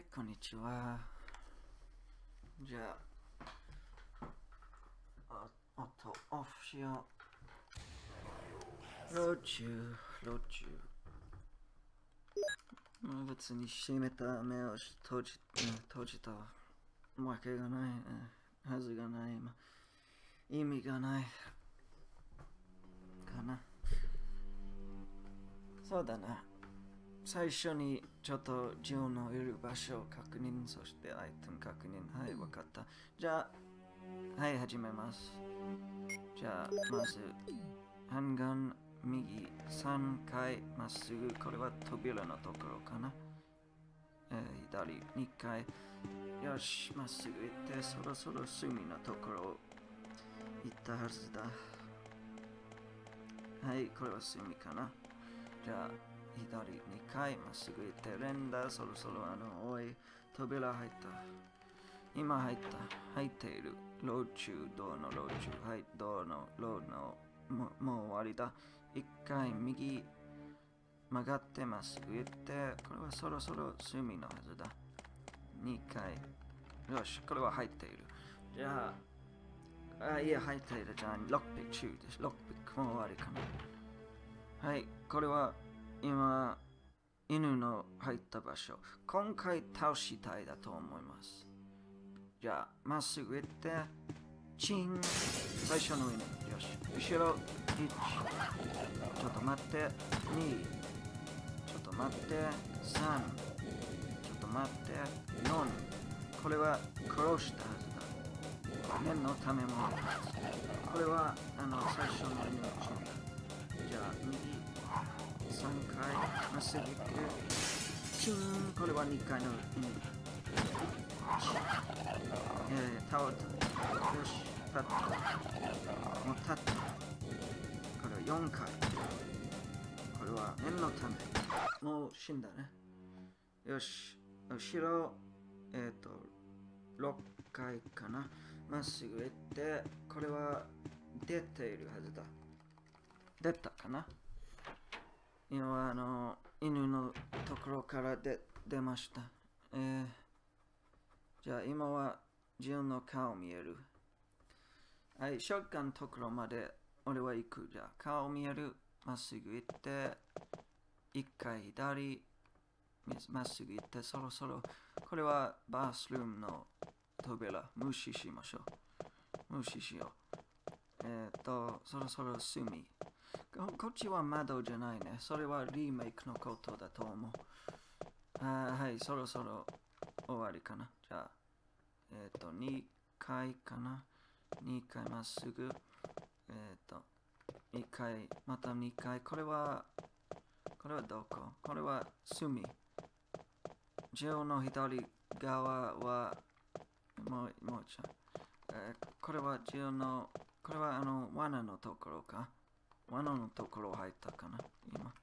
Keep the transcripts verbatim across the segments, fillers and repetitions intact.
い、こんにちは。じゃあ、あとオフしよう。ローチュー、ローチュー。別に閉めた目を閉じ、閉じたわけがない、はずがない、意味がないかな。そうだな。最初にちょっとジオのいる場所を確認、そしてアイテム確認。はい、わかった。じゃあ、はい、始めます。じゃあ、まず、ハンガン右さんかいまっすぐ。これは扉のところかな。えー、左にかい。よし、まっすぐ行って、そろそろ隅のところ行ったはずだ。はい、これは隅かな。じゃあ、左にかいまっすぐ行って、連打、そろそろあの、おい、扉入った。今入った。入っている。ローチュー、ドアのローチュー。はい、ドアのローの、もう、もう終わりだ。一回右曲がってまっすぐ行って、これはそろそろ隅のはずだ。にかい。よし、これは入っている。じゃあ、あ、いや、入っている。じゃあ、ロックピック中です。ロックピックも終わりかな。はい、これは今、犬の入った場所。今回倒したいだと思います。じゃあ、まっすぐ行って、チン。最初の犬。よし。後ろ、いち。ちょっと待って。に。ちょっと待って。さん。ちょっと待って。よん。これは殺したはずだ。念のためも。これは、あの、最初の犬のチン。じゃあ、右。さんかい。まっすぐ行く。チン。これはにかいの犬。えー、倒れた。よし、立った。もう立った。これはよんかい。これは念のため。もう死んだね。よし、後ろ、えっ、ー、と、ろっかいかな。まっすぐ行って、これは出ているはずだ。出たかな。今はあの、犬のところから出、出ました。えー、じゃあ今はジオンの顔見える。はい、ショットガンのところまで俺は行く。じゃあ顔見える。まっすぐ行って、一回左、まっすぐ行って、そろそろ、これはバスルームの扉、無視しましょう。無視しよう。えっ、ー、と、そろそろ隅。こっちは窓じゃないね。それはリメイクのことだと思う。あはい、そろそろ終わりかな。じゃあ、えっ、ー、と、にかいかな。にかいまっすぐ。えっ、ー、と、にかい、またにかい。これは、これはどこ？これは隅。ジオの左側は、もう、もうちょ、えー、これはジオの、これはあの、罠のところか。罠のところ入ったかな、今。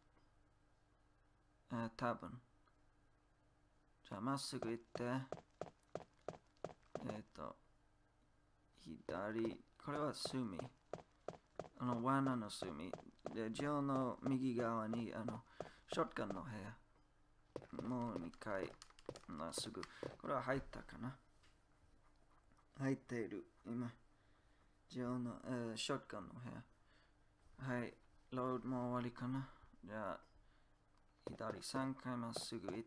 えー、多分。じゃあ、まっすぐ行って、えっ、ー、と、左、これは隅。あの、罠の隅。で、ジオの右側に、あの、ショットガンの部屋。もうにかい、まっすぐ。これは入ったかな。入っている、今。ジオの、えー、ショットガンの部屋。はい、ロードも終わりかな。じゃあ、左さんかいまっすぐ行って、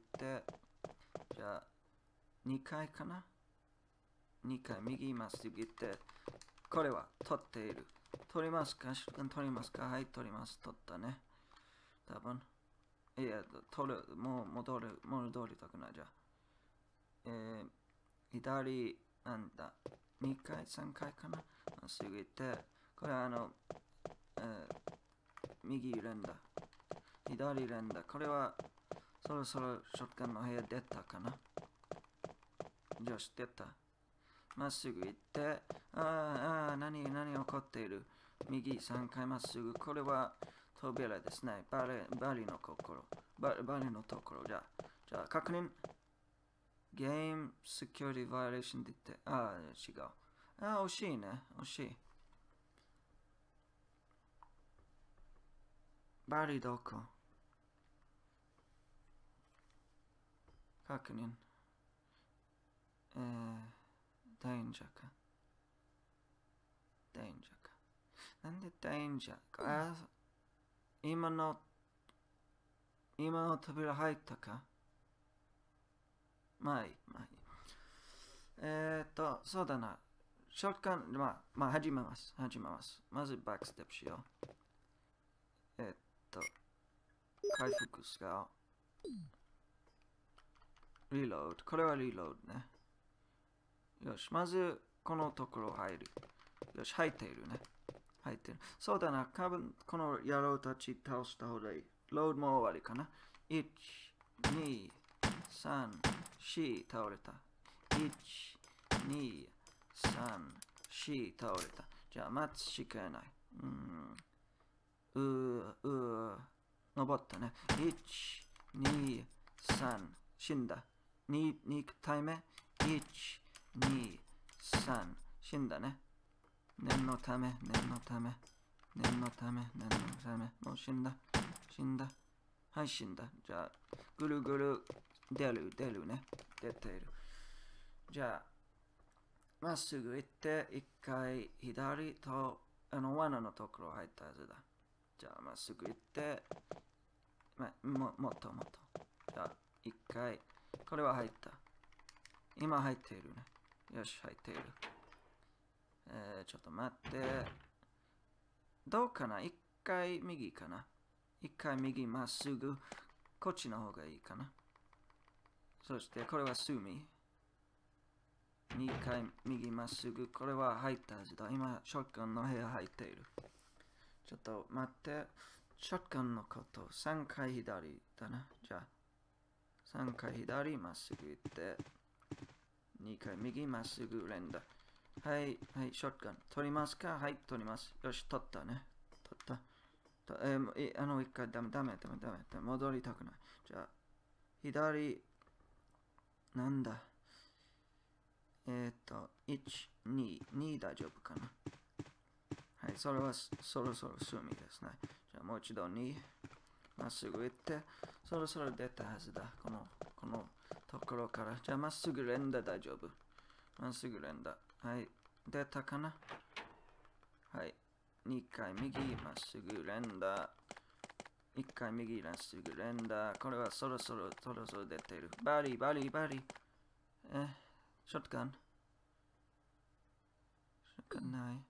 じゃあ、にかいかな。にかい右まっすぐ行って、これは取っている。取りますか？ショットガン取りますか？はい、取ります。取ったね。多分。いや、取る、もう戻る、戻りたくないじゃん。えー、左、なんだ、にかい、さんかいかな。まっすぐ行って、これはあの、えー、右連打。左連打。これは、そろそろショットガンの部屋出たかな。よし、出た。まっすぐ行って、ああ、何、何起こっている。右さんかいまっすぐ。これは扉ですね。バレ、バリのところ。ババリのところ。じゃあ、じゃあ、確認。ゲーム、セキュリティバイオレーションで言って、ああ、違う。ああ、惜しいね。惜しい。バリどこ？確認。 えー、danger か。danger か。なんで danger か。あ、今の、今の扉入ったか。まあいい、まあいい。えーっと、そうだな。ショットガン、まあ、まあ、始めます。始めます。まずバックステップしよう。えーっと、回復使う。リロード。これはリロードね。よし、まず、このところ入る。よし、入っているね。入ってる。そうだな。多分、この野郎たち倒した方がいい。ロードも終わりかな。いち、に、さん、よん、倒れた。いち、に、さん、よん、倒れた。じゃあ、待つしかない。うん。うー、うー、登ったね。いち、に、さん、死んだ。に、に体目。いち、に、さん、死んだね。念のため、念のため、念のため、念のため。もう死んだ。死んだ。はい、死んだ。じゃあ、ぐるぐる出る、出るね。出ている。じゃあ、まっすぐ行って、一回左と、あの、罠のところ入ったはずだ。じゃあ、まっすぐ行って、ま、も、もっともっと。じゃあ、一回、これは入った。今入っているね。よし、入っている。えー、ちょっと待って。どうかな？一回右かな？一回右まっすぐ。こっちの方がいいかな。そして、これはスミ。二回右まっすぐ。これは入ったはずだ。今、ショットガンの部屋入っている。ちょっと待って。ショットガンのこと。三回左だな。じゃあ、三回左まっすぐ行って。二回右まっすぐ連打。はい、はい、ショットガン。取りますか？はい、取ります。よし、取ったね。取った。とえー、あの、一回ダメ、ダメ、ダメ、ダメ。戻りたくない。じゃあ、左、なんだ。えっ、ー、と、いち、に、に大丈夫かな。はい、それはそろそろ済みですね。じゃあもう一度に、まっすぐ行って、そろそろ出たはずだ。この、このところから。じゃあまっすぐ連打大丈夫。まっすぐ連打。はい、出たかな。はい、にかい右、まっすぐ連打。いっかい右、まっすぐ連打。これはそろそろ、そろそろ出ている。バリ、バリ、バリ。え、ショットガン。ショットガンない。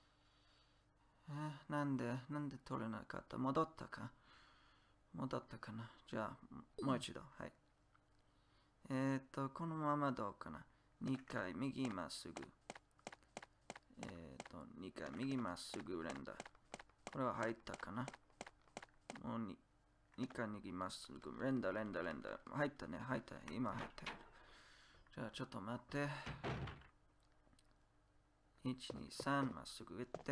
え、なんで、なんで取れなかった？戻ったか？戻ったかな？じゃあ、もう一度。はい。えーっと、このままどうかな？ に 回右まっすぐ。えーっと、にかい右まっすぐ連打。これは入ったかな？もう 2, 2回右まっすぐ。連打、連打、連打。入ったね、入った。今入った。じゃあ、ちょっと待って。いち、に、さん、まっすぐ行って。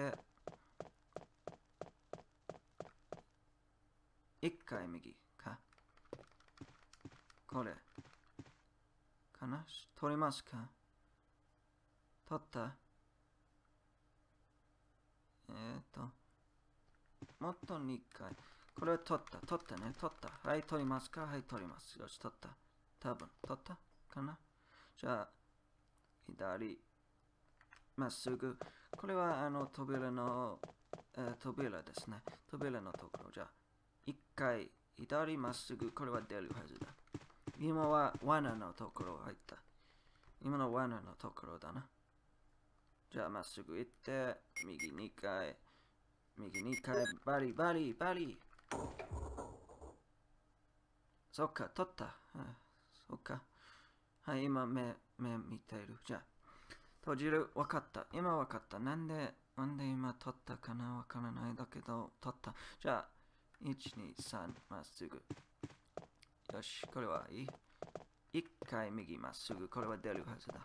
いっかい右か。これ。かな？取りますか？取った？えーっと。もっとにかい。これは取った。取ったね。取った。はい、取りますか？はい、取ります。よし、取った。多分、取ったかな？じゃあ、左。まっすぐ。これは、あの、扉の、えー、扉ですね。扉のところ。じゃあ、いっかい、左まっすぐ。これは出るはずだ。今は罠のところ入った。今の罠のところだな。じゃあ、まっすぐ行って、右にかい、右にかい、バリ、バリ、バリ。そっか、取った。そっか。はい、今目、目見ている。じゃあ、閉じる。わかった。今わかった。なんで、なんで今取ったかなわからないだけど、取った。じゃあ、いち、に、さん、まっすぐ。よし、これはいい。いっかい右まっすぐ。これは出るはずだ。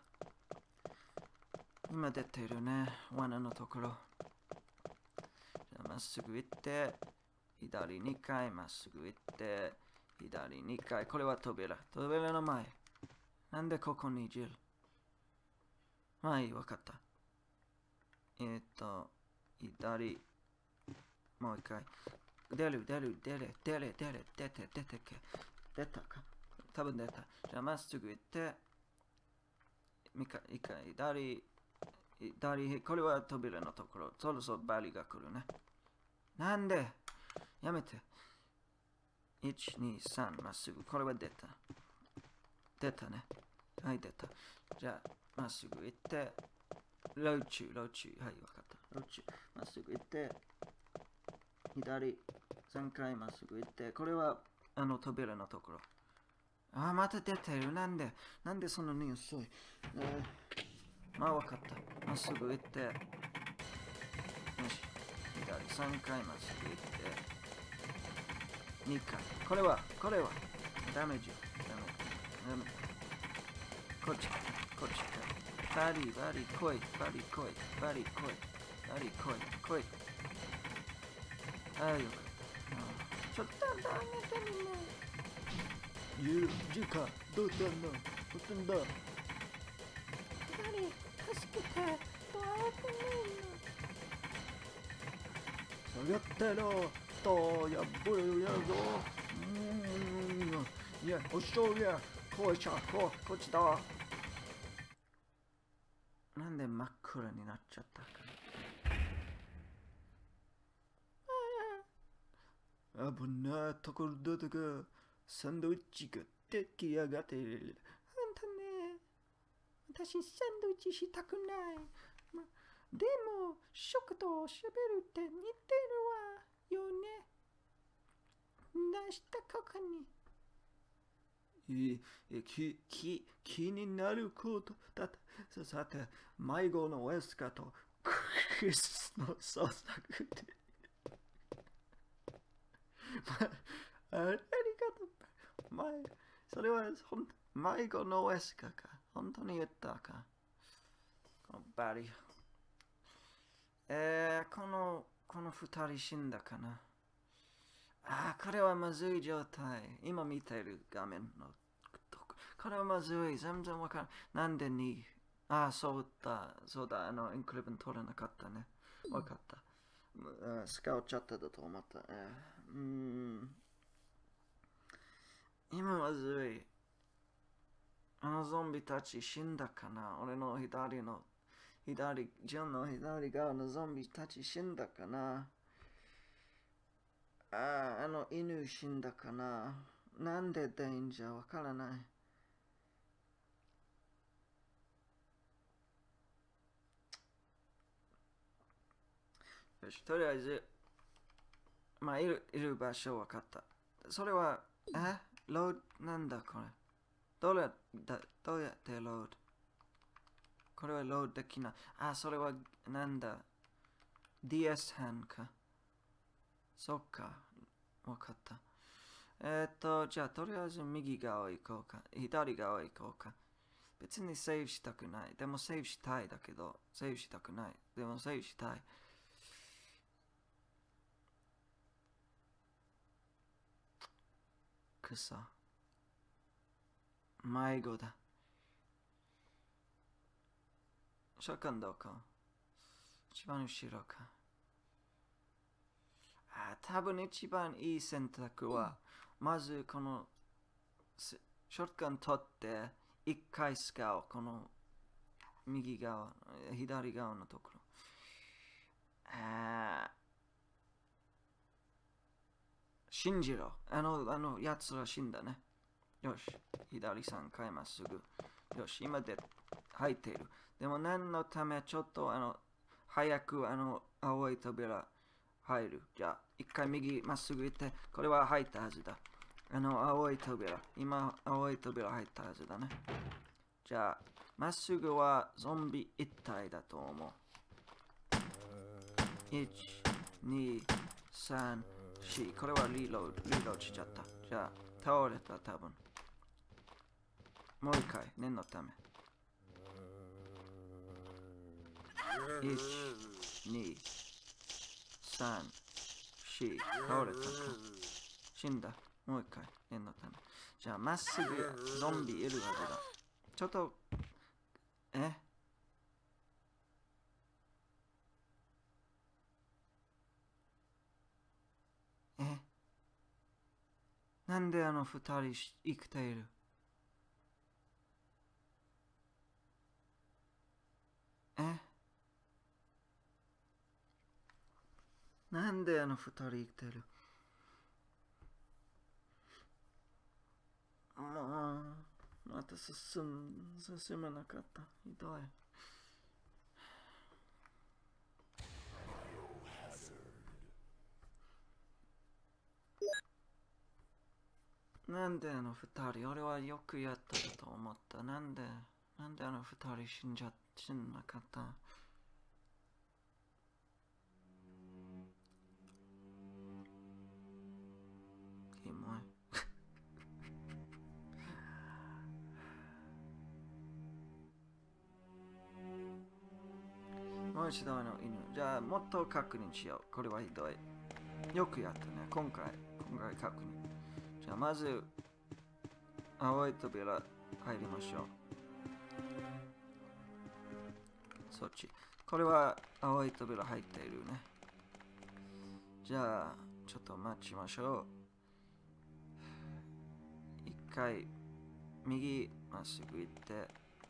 今出ているね。罠のところ。じゃあ、まっすぐ行って、左にかい、まっすぐ行って、左にかい。これは扉。扉の前。なんでここにいじる？まあいい、わかった。えー、っと、左。もう一回。出る、出る、出る、出る、出る、出て、出てけ。出たか？多分出た。じゃあ、まっすぐ行って、 みか、いか、左、左、これは扉のところ。そろそろバリが来るね。なんでやめて。いち、に、さん、まっすぐ。これは出た。出たね。はい、出た。じゃあ、まっすぐ行って、ローチュー、ローチュー。はい、わかった。ローチュー。まっすぐ行って、左、さんかいまっすぐ行って、これは、あの扉のところ。あ、また出てる。なんでなんでそんなに遅い、えー、まあ、わかった。まっすぐ行って、よし。左、さんかいまっすぐ行って、にかい。これは、これは、ダメージ。ダメダメこっち、こっち。バリ、バリ、来い、バリ、来い、バリ、来い、バリ、来い、来い。ああ、よかった。ちょっとダメだね。ゆう、ジュカ、どうしたんだどうしたんだバリ、助けて、ドアオープン下がってろ、と、やっぶるやぞ。うーん、いや、おしょうや、こいしゃ、こ、こっちだ。なんで真っ暗になっちゃったか。危ないところだったが、サンドイッチが出来上がっている。あんたね、私サンドイッチしたくない。ま、でも、食としゃべるって似てるわよね。出したここに。え、え、き、き、気になることだった。さて、迷子のエスカとクリスの創作で。あありがとう。前、それはほん迷子のエスカか。本当に言ったか。このバリ。えー、この、この二人死んだかな。ああ、これはまずい状態。今見てる画面の。これはまずい。全然わかんない。なんでに。ああ、そうだ。そうだ。あの、インクリブン取れなかったね。わかった。スカウチャットだと思った。えー、うーん。今まずい。あのゾンビたち死んだかな。俺の左の、左、ジョンの左側のゾンビたち死んだかな。ああ、あの犬死んだかな。なんでデンジャーわからない。よし、とりあえず、まあ、いる、いる場所わかった。それは、えロード、なんだこれ。どうやだどうやってロードこれはロードできない。あ、それは、なんだ ディーエス ハンか。そっか。わかった。えっと、じゃあ、とりあえず右側行こうか。左側行こうか。別にセーブしたくない。でもセーブしたいだけど、セーブしたくない。でもセーブしたい。くそ。迷子だ。ショッカンどこ一番後ろか。あ、多分一番いい選択は、まずこの、ショットガン取って、一回使う。この、右側、左側のところ。あ信じろ。あの、あの、やつら死んだね。よし。左さんかいまっすぐ。よし。今で入っている。でも何のためちょっとあの、早くあの、青い扉入る。じゃあ、一回右まっすぐ行って、これは入ったはずだ。あの、青い扉。今、青い扉入ったはずだね。じゃあ、まっすぐはゾンビ一体だと思う。いち、に、さん、よん。これはリロード、リロードしちゃった。じゃあ、倒れた多分。もう一回、念のため。いち、に、さん、よん。倒れたか。死んだ。もう一回、念のため。じゃあ、まっすぐゾンビいるはずだ。ちょっと、ええなんであの二人生きているえなんであの二人生きてるもう、また進ん、進まなかった。ひどい。なんであの二人、俺はよくやったと思った。なんで、なんであの二人死んじゃ、死んなかった。キモい。もう一度あの犬。じゃあ、もっと確認しよう。これはひどい。よくやったね。今回、今回確認。じゃあ、まず、青い扉入りましょう。そっち。これは青い扉入っているね。じゃあ、ちょっと待ちましょう。一回、右まっすぐ行って、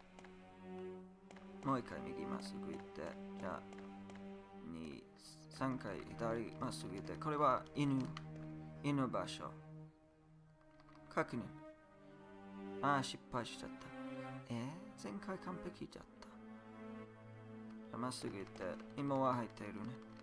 もう一回右まっすぐ行って、じゃあ、に、さんかい左まっすぐ行って、これは犬、犬場所。確認。ああ、失敗しちゃった。えー、前回完璧だった。じゃあ、まっすぐ行って、今は入っているね。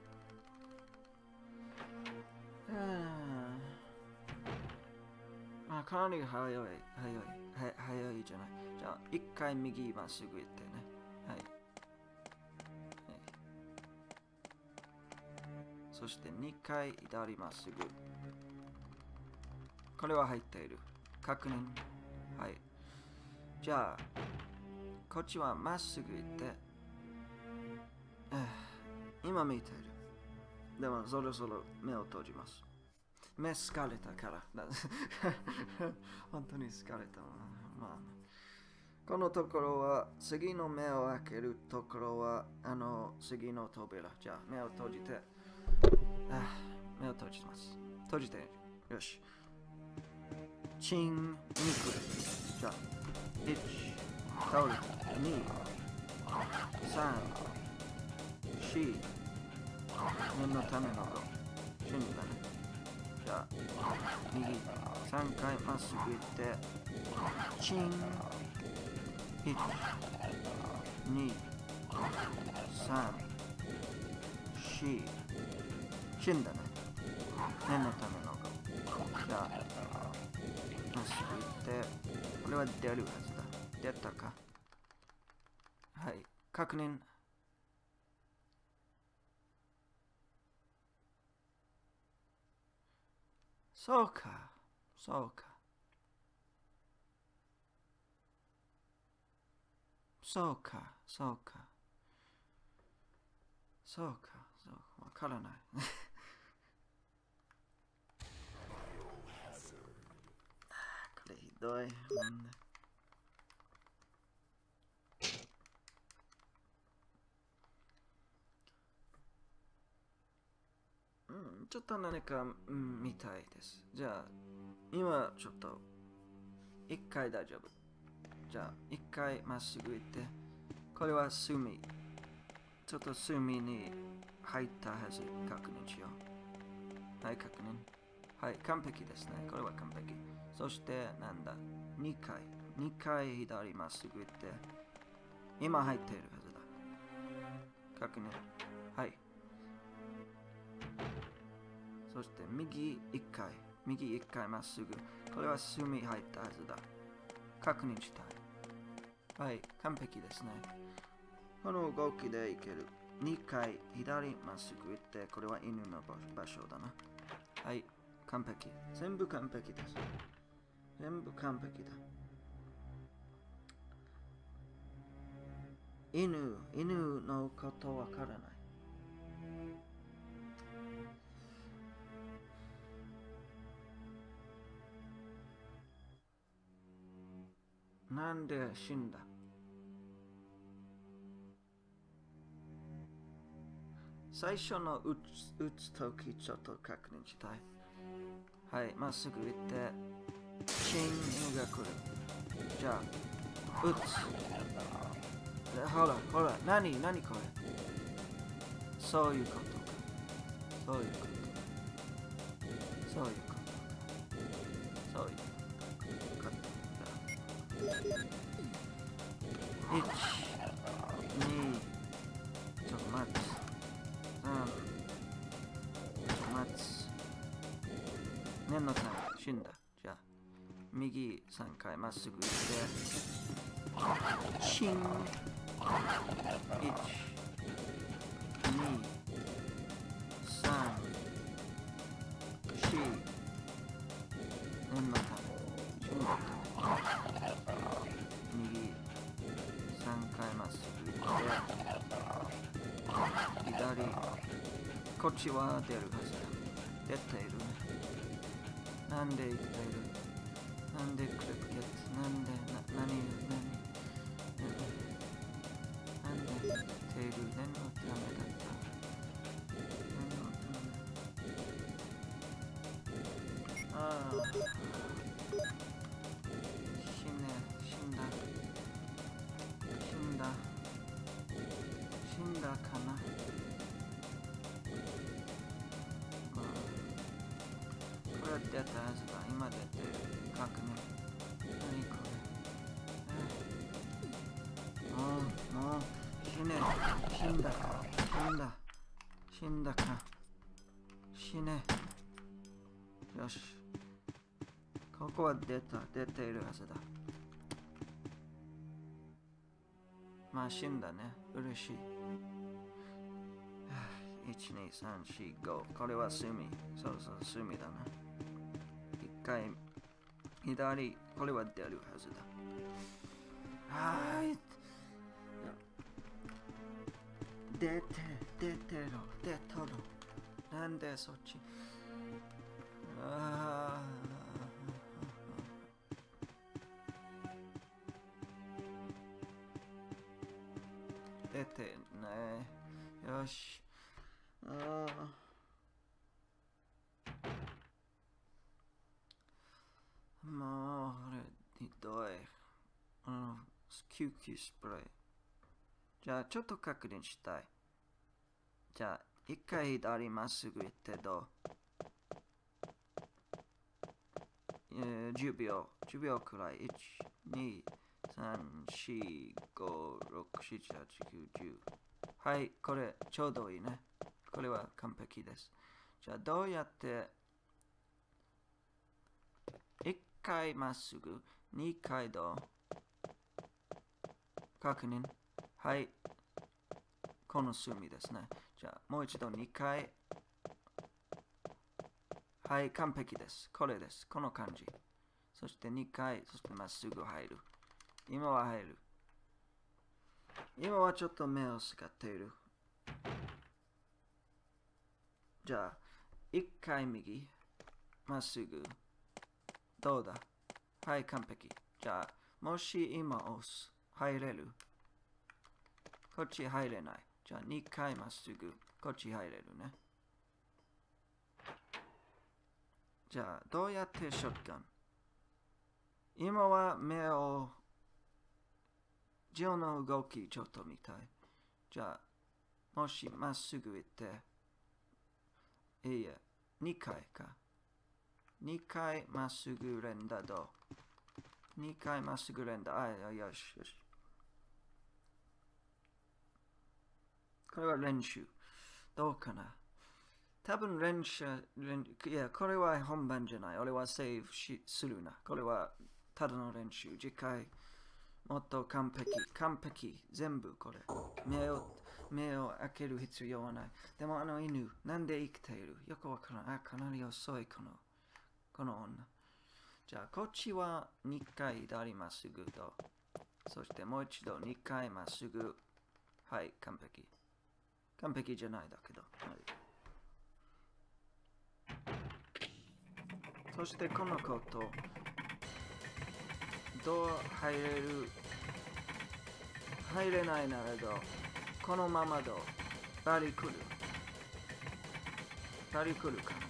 ああ、かなり早い、早い、は早いじゃない。じゃあ、一回右まっすぐ行ってね。はい。はい、そして二回左まっすぐ。これは入っている。確認。はい。じゃあ、こっちはまっすぐ行って、今見ている。でも、そろそろ目を閉じます。目疲れたから。本当に疲れた。まあ、このところは、次の目を開けるところは、あの、次の扉。じゃあ、目を閉じて、あ目を閉じます。閉じて。よし。チン、に来る。じゃあ、いち、倒れた。に、さん、よん、念のためのご、死んだね。じゃあ、右、さんかいまっすぐ行って、チン、いち、に、さん、よん、死んだね。念のためのご。じゃあ、まっすぐ行って、これは出るはずだ。出たか。はい、確認。そうか、そうか。そうか、そうか。そうか、そうか。わからない。これひどい。うん、ちょっと何か、うん、見たいです。じゃあ、今ちょっと、一回大丈夫。じゃあ、一回まっすぐ行って、これは隅。ちょっと隅に入ったはず。確認しよう。はい、確認。はい、完璧ですね。これは完璧。そして、なんだ、にかい。にかい左まっすぐ行って、今入っているはずだ。確認。はい。そして右いっかい。右いっかいまっすぐ。これは隅入ったはずだ。確認したい。はい、完璧ですね。この動きでいける。にかい左まっすぐ行って、これは犬の場所だな。はい、完璧。全部完璧です。全部完璧だ。犬、犬のことわからない。なんで死んだ？最初の打つ、打つときちょっと確認したい。はい、まっすぐ行って、チン、犬が来る。じゃあ、打つ。 ほら、ほら、なに、なにこれ。そういうことか。そういうこと。そういうこと。そういうこと。いち、に、ちょっと待つ。さん、ちょっと待つ。念のため、死んだ。じゃあ、右さんかいまっすぐ行って、シン。いち、に、さん、し、念のため、死んだ。右さんかいまっすぐ行って、左、こっちは出るはずだ。出ているね。なんで生きている？なんでクレクゲッツ？なんで、な、なに、なに、なんで生きている？念のためだった。念のため。ああ。死ね、死んだ。死んだ。死んだかな。まあ。これは出たはずだ。今出てる。確認。何これ。もう、もう、死ね。死んだか。死んだ。死んだか。死ね。よし。ここは出た。出ているはずだ。まあ死んだね。嬉しい。いち、に、さん、し、ご。これは隅。そうそう、隅だな。一回、左、これは出るはずだ。はーい。出て、出てろ、出とろ。なんでそっち。あー。出てね。よし。ああ。もう、あれ、ひどい。あの、救急スプレー。じゃあ、ちょっと確認したい。じゃあ、一回左まっすぐ行ってどう？えー、じゅうびょう。じゅうびょうくらい。いち、に、さん、し、ご、ろく、しち、はち、きゅう、じゅう。はい、これちょうどいいね。これは完璧です。じゃあどうやっていっかいまっすぐ、にかいどう？確認。はい。この隅ですね。じゃあもう一度にかい。はい、完璧です。これです。この感じ。そしてにかい、そしてまっすぐ入る。今は入る。今はちょっと目を使っている。じゃあ、いっかい右、まっすぐ。どうだ？はい、完璧。じゃあ、もし今押す。入れる？こっち入れない。じゃあ、にかいまっすぐ。こっち入れるね。じゃあ、どうやってショットガン？今は目を、ジオの動きちょっと見たい。じゃあ、もしまっすぐ行って、いいえ、にかいか。にかいまっすぐ連打どう？ に 回まっすぐ連打。あ、よしよし。これは練習。どうかな？多分練習、練いや、これは本番じゃない。俺はセーブしするな。これはただの練習。次回、もっと完璧。完璧。全部これ。目を、目を開ける必要はない。でもあの犬、なんで生きている？よくわからない。あ、かなり遅い、この、この女。じゃあ、こっちはにかい左まっすぐと。そしてもう一度にかいまっすぐ。はい、完璧。完璧じゃないだけど。はい、そしてこのこと、どう入れる？入れないならどう？このままどう？バリ来る？バリ来るか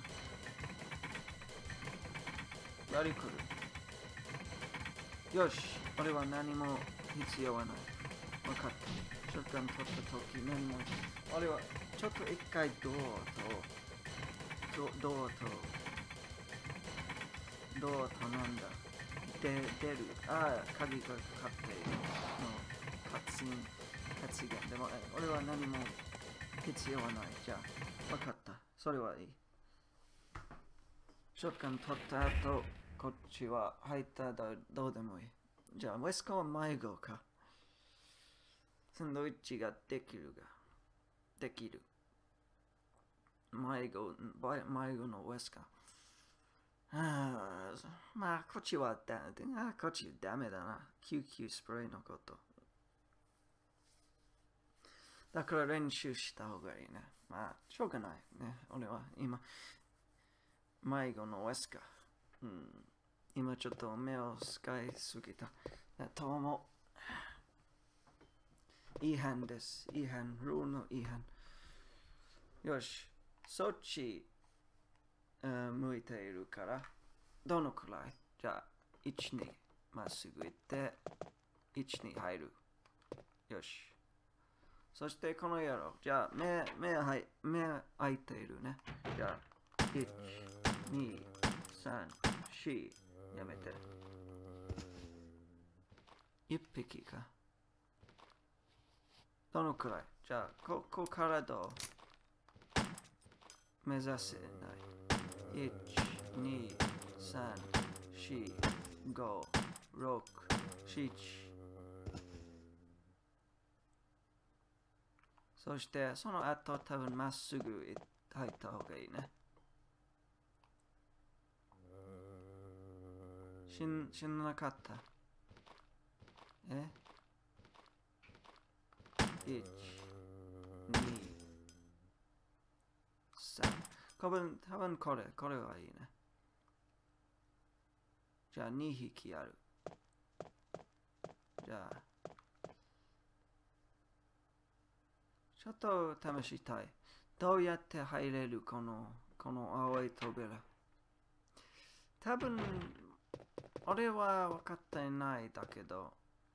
な？バリ来る？よし、俺は何も必要はない。 分かった。ショットガン取った時何も。俺はちょっと一回ドアと、ドドアと、ドアとなんだ。で、出る。ああ、鍵がかかっているの発言、発言。でも、俺は何も必要はない。じゃあ、分かった。それはいい。ショットガン取った後、こっちは入ったらどうでもいい。じゃあ、ウェスコは迷子か。サンドイッチができるが。できる。迷子、迷子のウェスカ。ああ、まあ、こっちはだ、あこっちダメだな。救急スプレーのこと。だから練習した方がいいね。まあ、しょうがないね。俺は今、迷子のウェスカ。うん、今ちょっと目を使いすぎた。どうも。違反です。違反。ルールの違反。よし。そっち、向いているから、どのくらいじゃあ、いちにまっすぐ行って、いちに入る。よし。そしてこの野郎。じゃあ、目、目、はい目開いているね。じゃあ、いち、に、さん、よん、やめて。いっぴきか。どのくらいじゃあ、ここからどう目指せない。いち、に、さん、よん、ご、ろく、なな。そして、その後多分まっすぐ入った方がいいね。死ん、死ななかった。え ?いち、に、さん。多分、多分これ、これはいいね。じゃあにひきある。じゃあ、ちょっと試したい。どうやって入れるこの、この青い扉。多分、俺は分かっていないだけど、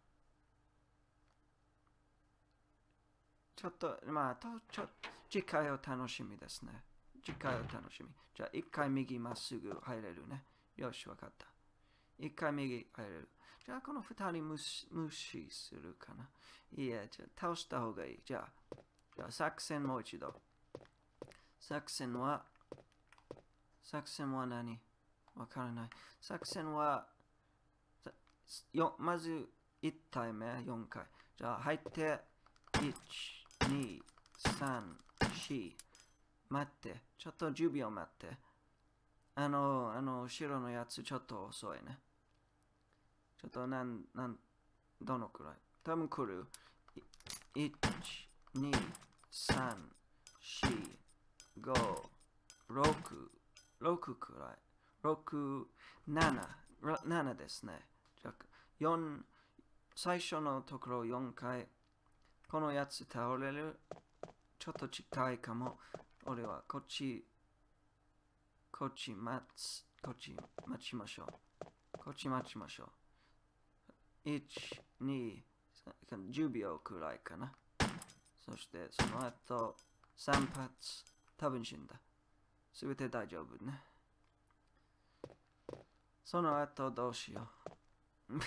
ちょっと、まあ、とちょ次回を楽しみですね。次回を楽しみ。じゃあ、一回右まっすぐ入れるね。よし、分かった。一回右入れる。じゃあ、この二人無視、無視するかな。いや、じゃあ、倒した方がいい。じゃあ、じゃあ作戦もう一度。作戦は、作戦は何わからない。作戦は、よまずいち体目よんかい。じゃあ入って、いち、に、さん、よん。待って。ちょっとじゅうびょう待って。あの、あの、後ろのやつちょっと遅いね。ちょっとなん、なん、どのくらい多分来る。いち、に、さん、よん、ご、ろく、ろくくらい。ろく、なな、ななですね。じゃあ、よん、最初のところよんかい。このやつ倒れる。ちょっと近いかも。俺はこっち、こっち待つ。こっち待ちましょう。こっち待ちましょう。いち、に、じゅうびょうくらいかな。そしてその後さん発多分死んだ。すべて大丈夫ね。その後どうしよう。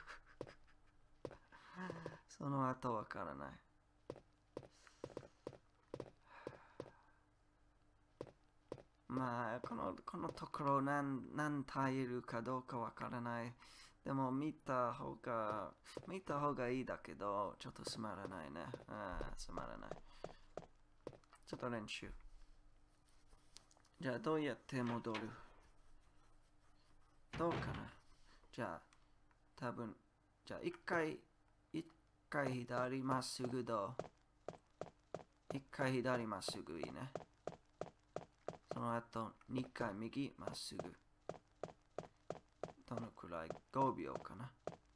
その後わからない。まあこのこのところ何何耐えるかどうかわからない。でも見た方が見た方がいいだけどちょっとつまらないね。ああつまらない。ちょっと練習。じゃあどうやって戻る？どうかな？じゃあ多分じゃあ一回一回左まっすぐどう？一回左まっすぐいいね。その後二回右まっすぐ。どのくらい？ごびょうかな。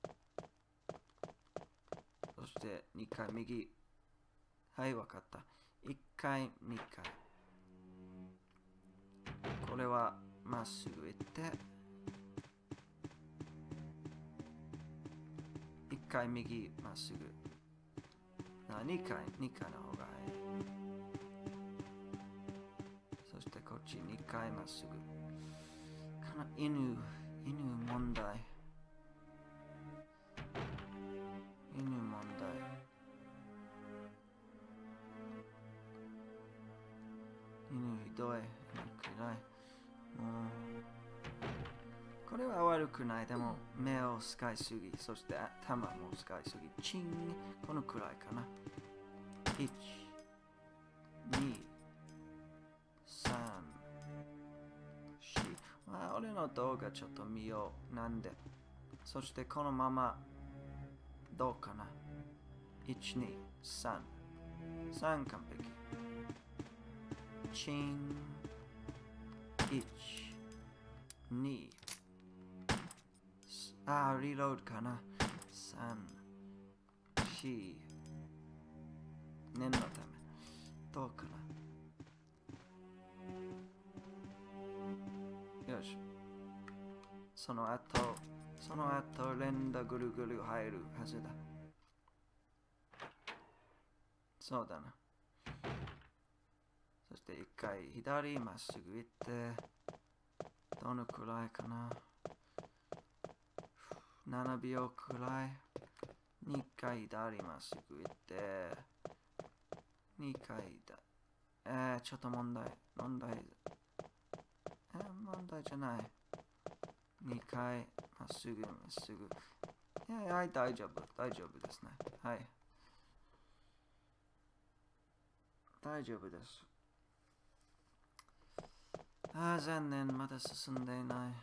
そしてにかい右。はい、わかった。いっかい、にかい。これはまっすぐ行って、いっかい右まっすぐ。 あ、にかい、にかいの方がいい。そしてこっちにかいまっすぐ。この犬、犬問題。犬問題。犬ひどい。犬暗い。もう。これは悪くない。でも目を使いすぎ。そして頭も使いすぎ。チン。このくらいかな。いち、に、さん、よん。まあ、俺の動画ちょっと見よう。なんで。そしてこのままどうかな。いち、に、さん。さん完璧。チン。いち、に。あー、リロードかな。さん、よん。念のため。どうかな。よし。その後、その後、連打ぐるぐる入るはずだ。そうだな。そして一回左まっすぐ行って、どのくらいかな。ななびょうくらい。にかい左まっすぐ行って、にかいだ。えー、ちょっと問題。問題。えー、問題じゃない。にかいまっすぐまっすぐ。いやいや、大丈夫。大丈夫ですね。はい。大丈夫です。ああ、残念。まだ進んでいない。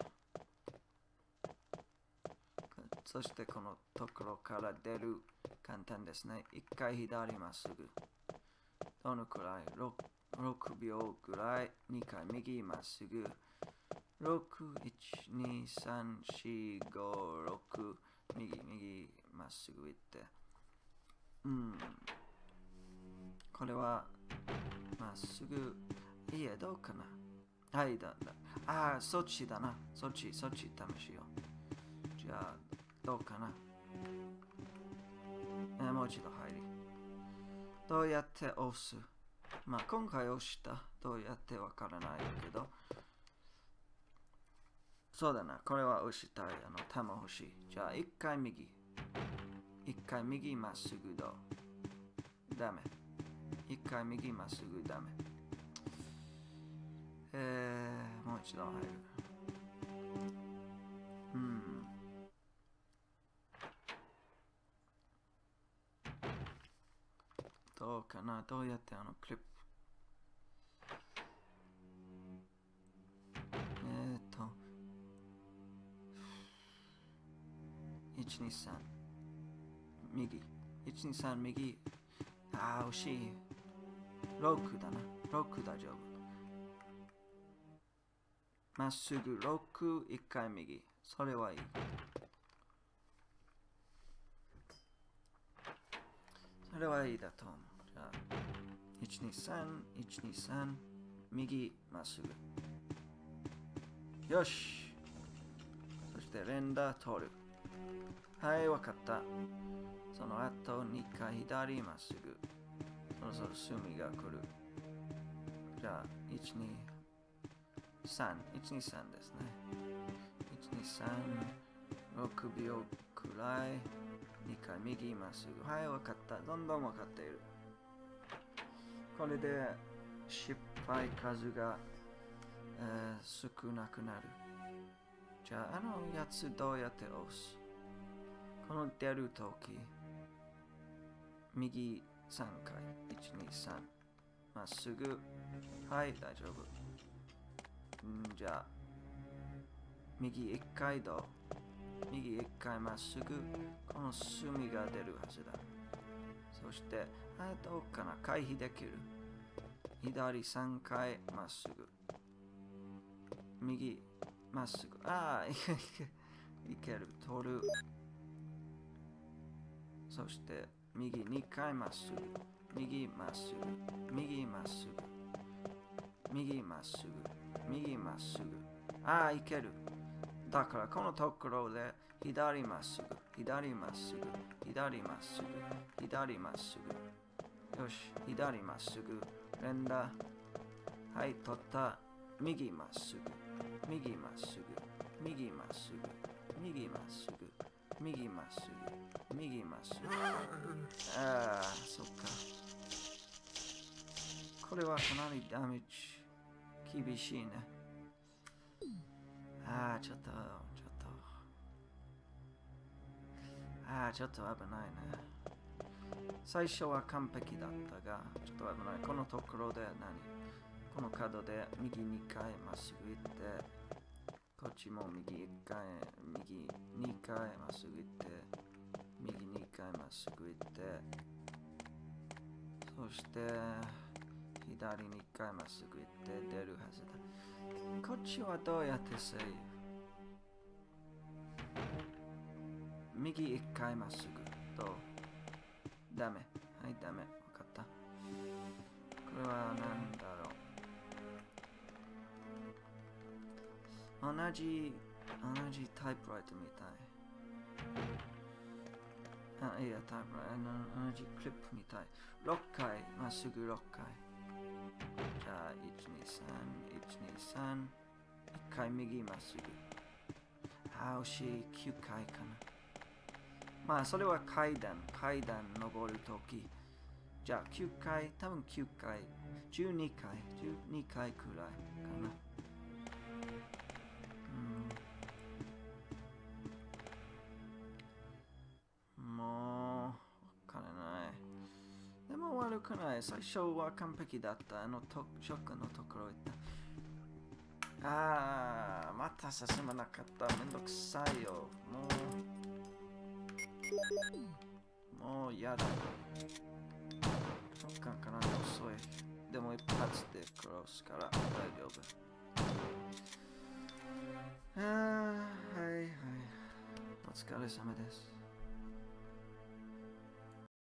そしてこのところから出る。簡単ですね。一回左まっすぐ。どのくらい ?ろく 秒くらい。にかい右まっすぐ。ろく、いち、に、さん、よん、ご、ろく。右、右まっすぐ行って。うん。これはまっすぐ。いや、どうかな。はい、だ、だ。ああ、そっちだな。そっち、そっち試しよう。じゃあ、どうかな。えー、もう一度入り。どうやって押す？まあ、今回押した。どうやってわからないけど。そうだな。これは押したい。あの、玉欲しい。じゃあ、一回右。一回右まっすぐどう？ダメ。一回右まっすぐダメ。えー、もう一度入る。うん。どうかな。どうやってあのクリップ。えーっと。いち、に、さん。右。いち、に、さん、右。ああ、惜しい。ろくだな。ろく大丈夫。まっすぐろく、いっかい右。それはいい。それはいいだと思う。じゃあ、いち、に、さん、いち、に、さん、右、まっすぐ。よし。そして連打取る。はい、わかった。その後、にかい左まっすぐ。そろそろ隅が来る。じゃあ、いち、に、さん、いち、に、さんですね。いち、に、さん、ろくびょうくらい。にかい右まっすぐ。はい、わかった。どんどんわかっている。これで失敗数が、えー、少なくなる。じゃあ、あのやつどうやって押す？この出るとき、右さんかい。いち、に、さん。まっすぐ。はい、大丈夫。んじゃあ、右いっかいどう？右いっかいまっすぐ。この隅が出るはずだ。そして、あどうかな。回避できる。左さんかいまっすぐ。右まっすぐ。ああ、いけいけ。いける。取る。そして、右にかいまっすぐ。右まっすぐ。右まっすぐ。右まっすぐ。右まっすぐ。ああ、いける。だからこのところで左まっすぐ。左まっすぐ。左まっすぐ。左まっすぐ。 よし、左まっすぐ。連打。はい、取った。右まっすぐ。右まっすぐ。右まっすぐ。右まっすぐ。右まっすぐ。右まっすぐ。ああ、そっか。これはかなりダメージ厳しいね。ああ、ちょっと、ちょっと。ああ、ちょっと危ないね。最初は完璧だったが、ちょっと危ない。このところで何この角で右にかいまっすぐ行って、こっちも右いっかい、右にかいまっすぐ行って、右にかいまっすぐ行って、そして、左にいっかいまっすぐ行って出るはずだ。こっちはどうやってセーブ？右いっかいまっすぐと、ダメ。はい、ダメ。わかった。これは何だろう。同じ、同じタイプライターみたい。あ、いや、タイプライター、同じクリップみたい。ろっかい、まっすぐろっかい。じゃあ、いち、に、さん、いち、に、さん。いっかい右まっすぐ。あ、惜しい、きゅうかいかな。まあ、それは階段、階段登るとき。じゃあ、きゅうかい、多分きゅうかい、じゅうにかい、じゅうにかいくらいかな。うん。もう、わからない。でも悪くない。最初は完璧だった。あのと、ショックのところ行った。あー、また進まなかった。めんどくさいよ。もう、もう嫌だ。直感かなり遅い。でも一発で殺すから大丈夫。あー、はいはい。お疲れ様です。